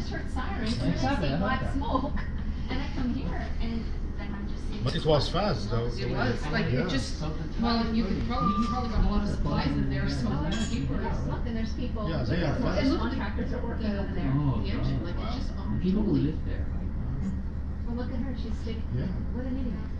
just heard sirens and then I see black smoke. And I come here and then I'm just seeing. But it was fast though. It was, like, it just, well, you probably got a lot of supplies in there, so There's people, look, and there's people. Yeah, they are And fast. contractors are working over there. the engine, like, it's just, People who totally. live there. Well, look at her, she's sticking. Yeah. What an idiot.